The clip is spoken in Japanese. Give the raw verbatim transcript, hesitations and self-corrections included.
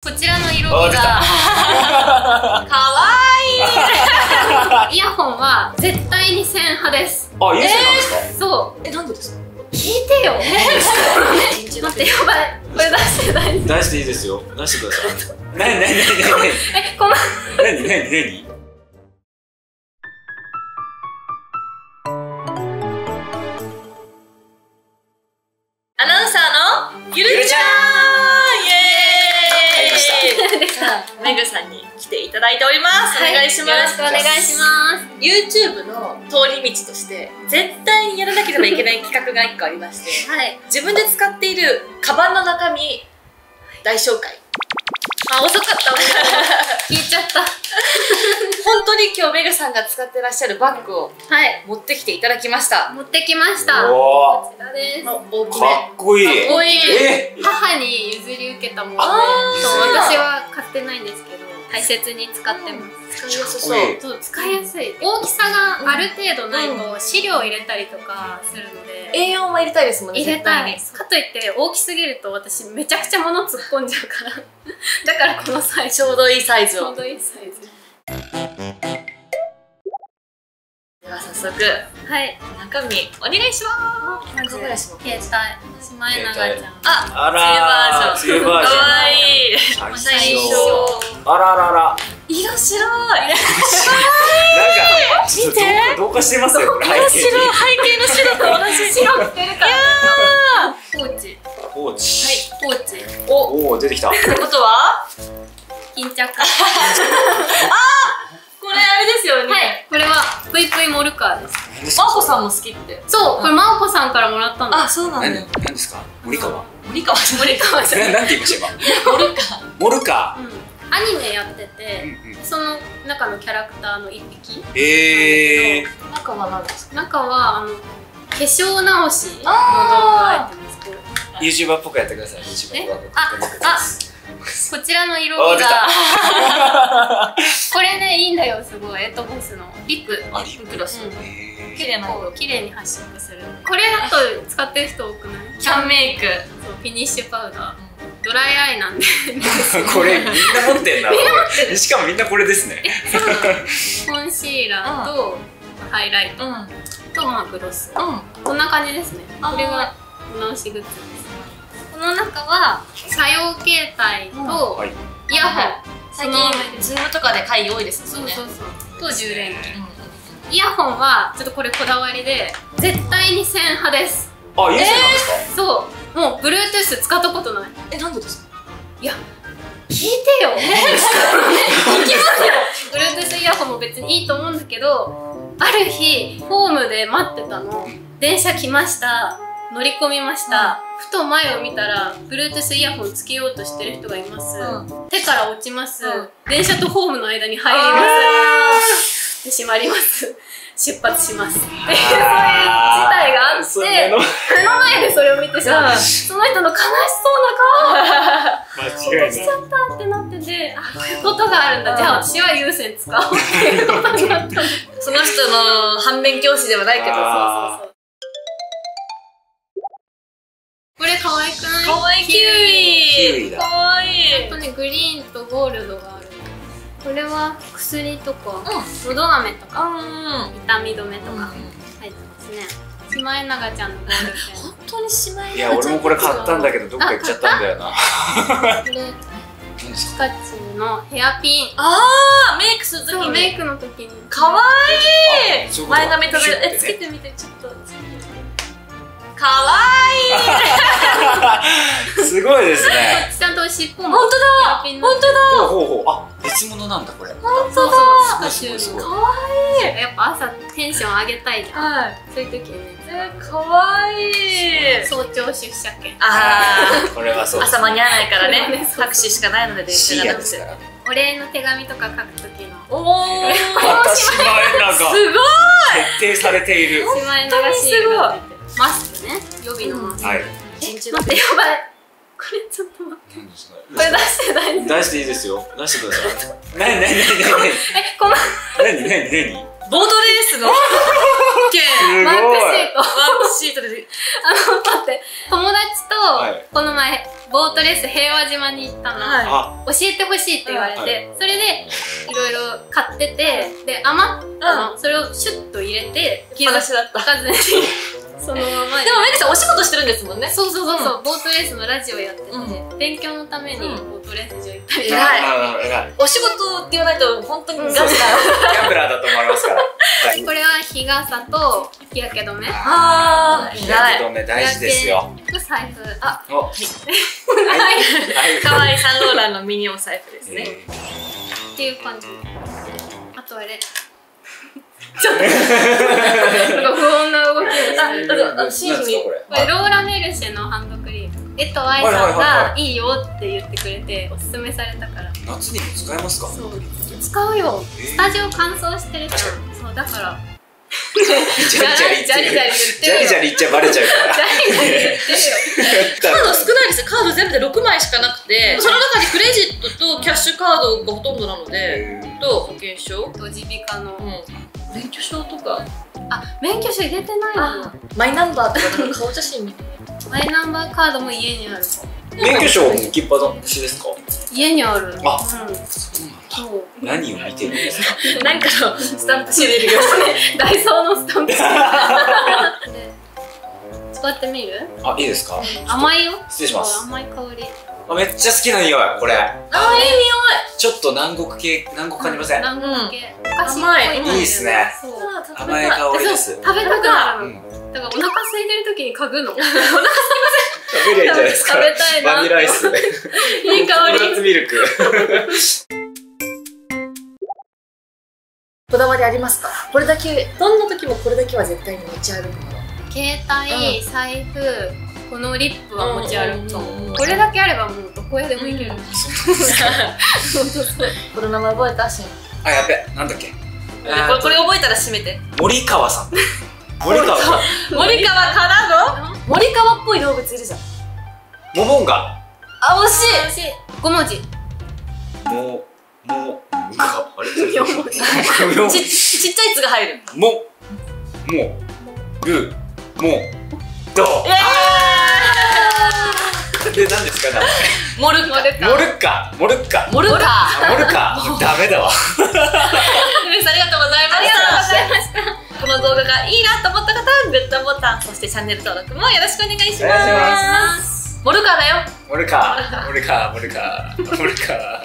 こちらの色味がかわいい。 イヤホンは絶対に線派です。 あ、有線なんですか？ そう。 え、なんでですか？ 聞いてよ。待って、やばい。これ出して大丈夫？ 出していいですよ。出してください。なになになになに。 え、この。 なになになに。 アナウンサーのゆるちゃん。イエーイ。さあ、めぐさんに来ていただいております。お願いします。 よろしくお願いします。 YouTube の通り道として絶対にやらなければいけない企画がいっこありまして、はい、自分で使っているカバンの中身大紹介。 あ、遅かった。聞いちゃった。 本当に今日メグさんが使ってらっしゃるバッグを持ってきていただきました。 持ってきました。こちらです。 大きめ。かっこいい。 かっこいい。母に譲り受けたもので、私は買ってないんですけど、大切に使ってます。 使いやすそう。 そう、使いやすい。大きさがある程度ないと資料入れたりとかするので、 エーよん は入れたいですもんね。 入れたい。かといって大きすぎると私めちゃくちゃ物突っ込んじゃうからだからこのサイズ、 ちょうどいいサイズを。 ちょうどいいサイズ。 では早速、 はい、 中身お願いします。 まず携帯、シマエナガちゃん。 あらー、梅雨バージョン。 かわいい。 最初。あららら。 色白い。 なんか見て。同化してますよ。これ背景。 背景の白と同じ。 白着てるから。ポーチ。 ポーチ。 はい、ポーチ。 おお、出てきた。 ってことは？ 巾着。あ、 これあれですよね。 はい、これはぷいぷいモルカーです。 マオコさんも好きって。 そう、これマオコさんからもらったんだ。 あ、そうなんだ。 何ですか？森川。 森川。 森川じゃない。 なんて言いました今？モルカー。 モルカー。アニメやってて、その中のキャラクターの一匹。 ええ。 中は何ですか？ 中はあの化粧直しの動画が入ってますけど。 ユーチューバーっぽくやってください。 え、あ、あ、こちらの色味が。これね、いいんだよ、すごい。エトボスのリップ。 あ、リップグロス。 綺麗な色、綺麗に発色する。これだと使ってる人多くない？ キャンメイク。 そう、フィニッシュパウダー。ドライアイなんで。 これみんな持ってんな。しかもみんなこれですね。 コンシーラーとハイライトとまあグロス。こんな感じですね。これがお直しグッズです。この中は作用携帯とイヤホン。 最近ズームとかで会議多いですもんね。 そうそうそう。と充電器。イヤホンはちょっとこれこだわりで絶対に線派です。 あ、有線なんですか？ そう。もう Bluetooth 使ったことない。 え、なんでですか？ いや、聞いてよ。行きますよ。Bluetooth イヤホンも別にいいと思うんだけど、ある日ホームで待ってたの。電車来ました。乗り込みました。ふと前を見たら Bluetooth イヤホンつけようとしてる人がいます。手から落ちます。電車とホームの間に入ります。で、閉まります。出発します。っていう、そういう事態があって、目の前でそれを見てさ、その人の悲しそうな顔間違いしちゃったってなってて、あ、こういうことがあるんだ。じゃあ私は有線使おうっていうことになった。 その人の反面教師ではないけど、そうそうそう。これ可愛くない？可愛いキウイ。可愛い。あとね、グリーンとゴールドがある。これは薬とか、のど飴とか、痛み止めとか入ってますね。シマエナガちゃんのゴールペン。本当にシマエナガちゃん。 いや、俺もこれ買ったんだけど、どっか行っちゃったんだよな。 これピカチュウのヘアピン。 ああ、メイクするときに。 メイクの時に。 可愛い。前髪とえ、つけてみて、ちょっと。可愛い。 すごいですね。 ちゃんと尻尾も。 本当だ。本当だ。 ほうほうほう。あ、別物なんだこれ。 本当だ。 すごいすごい。 可愛い。 やっぱ朝テンション上げたいじゃん。はい。そういう時にね。 可愛い。 早朝出社券。 ああ。 これはそう。 朝間に合わないからね。タクシーしかないので電車がなくて。 お礼の手紙とか書く時の。 おお。 シマエナガ。 すごい。 徹底されている。 シマエナガシールが出てる。マスクね、予備のマスク。はい。待って、やばい。これちょっと待って。これ出して大丈夫？ 出していいですよ。出してください。なになになになに。 え、この。 なになになに。 ボートレースのすマークシート。 ワークシートで。 あの、待って、友達と、この前、ボートレース平和島に行ったの。 は教えてほしいって言われて、それで、いろいろ買ってて、で、余ったの、それをシュッと入れて、気づかずに、そのまま。 でも、メグさんお仕事してるんですもんね。 そうそうそうそう、ボートレースのラジオやってて、勉強のためにボートレース場行ったり。 偉い。お仕事って言わないと、本当にガチだよ。 ギャンブラーだと思われますから。 これは日傘と日焼け止め。 ああ、 日焼け止め大事ですよ。 財布。あ、 お、はい。 かわいいサンローランのミニお財布ですね。 っていう感じ。あとあれ。ちょっと。なんか不穏な動きをしてる。 あ、シーズンこれローラメルシェのハンドクリーム。江藤愛さんがいいよって言ってくれておすすめされたから。 夏にも使えますか？ そう。使うよ。スタジオ乾燥してるじゃん。そうだから。 ジャリジャリジャリジャリ言ってジャリジャリ言っちゃバレちゃうから。 ジャリジャリ言ってるよ。 カード少ないですよ。カード全部でろくまいしかなくて、その中にクレジットとキャッシュカードがほとんどなので、と保険証と耳鼻科の免許証とか。 あ、免許証入れてないの。 マイナンバーとかなんか顔写真みたいな。 マイナンバーカードも家にある。 免許証も置きっぱなしですか？ 家にある。 あ、 そう。 何を見てるんですか？ なんかのスタンプしてるよ。 ダイソーのスタンプ。使ってみる？ あ、いいですか？ 甘いよ。 失礼します。 甘い香り。 あ、めっちゃ好きな匂い、これ。 あ、いい匂い。 ちょっと南国系、南国感じません？ 南国系。 甘い。 いいですね。甘い香りです。 食べたくなる。だからお腹空いてる時に嗅ぐの。お腹空きません。 食べればいいんじゃないですか。 食べたいな。 バニラアイス。 いい香り。 ココナッツミルク。 こだわりありますか？これだけ、どんな時もこれだけは絶対に持ち歩くもの。 携帯、財布、このリップは持ち歩くと思う。これだけあればもうどこへでも行ける。 この名前覚えたし。 あ、やべ、なんだっけ。 これ覚えたら閉めて。 森川さん。森川さん。 森川からの森川っぽい動物いるじゃん。 モモンガ。 あ、惜しい。 惜しい。ご文字。 も、も、が、あれ？ よん文字。 ち、ちっちゃい「つ」が入る。 も、も、る、も、ど。で、何ですか、名前。 モルッカ。 モルッカ。モルッカ。 モルッカ。 モルッカ。ダメだわ。 皆さんありがとうございました。ありがとうございました。この動画がいいなと思った方はグッドボタン、そしてチャンネル登録もよろしくお願いします。モルカーだよ。 モルカー。モルカー。モルカー。モルカー。